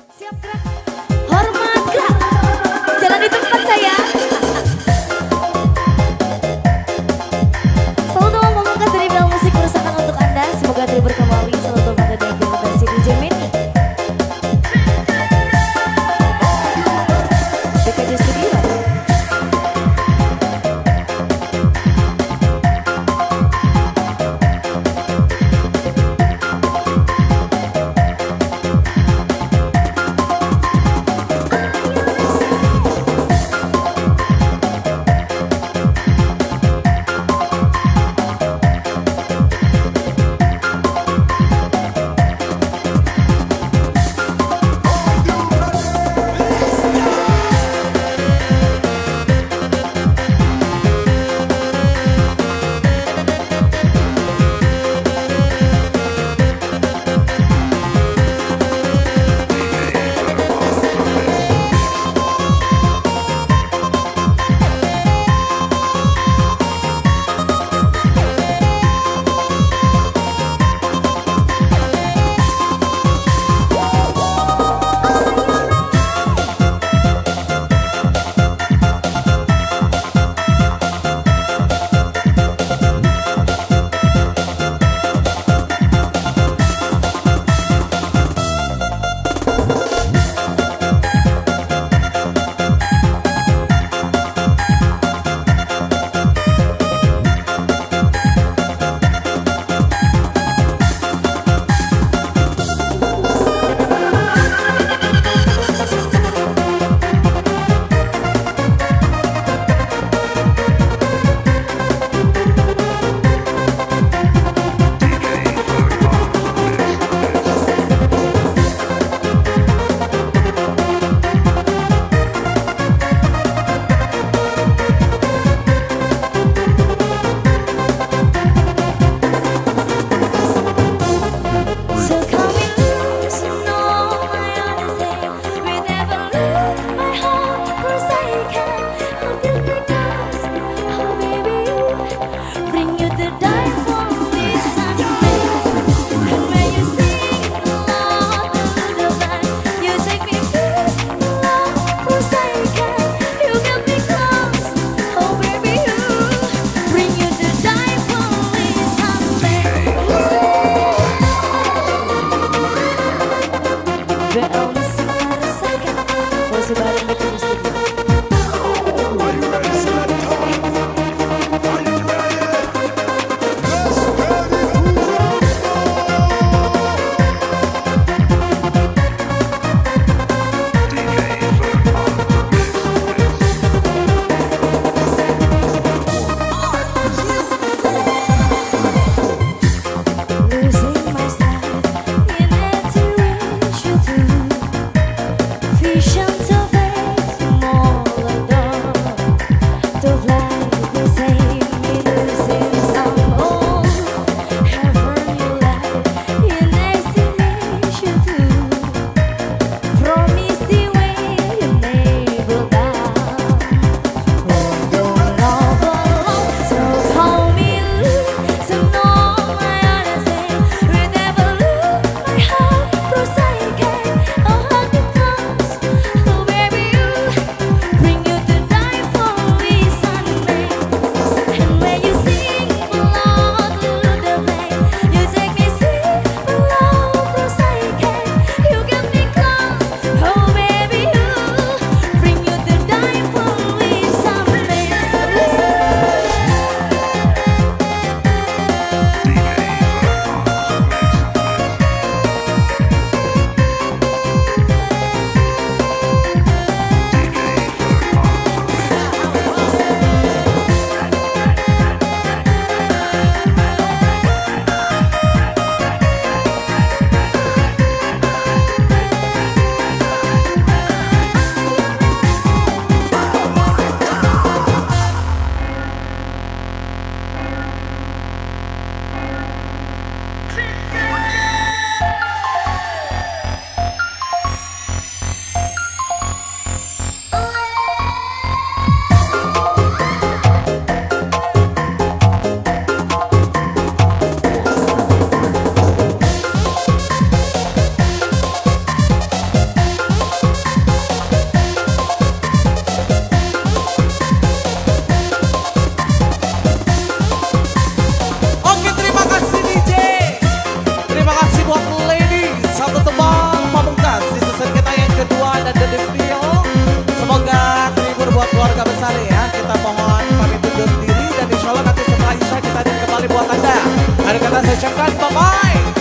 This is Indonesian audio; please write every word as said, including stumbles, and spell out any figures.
Siap gerak. Hormat gerak. Jalan di tempat saya. Selalu doa memangkas dari bel musik meresahkan untuk Anda. Semoga terhibur kembali. Selalu berkata dan terima kasih D J Meni. D K J Studio. Losing myself in every wish you do. keluarga besar ya. Kita mohon pamit undur diri dan insya Allah nanti setelah Isya kita hadir kembali buat Anda. Hari kata saya ucapkan bye-bye.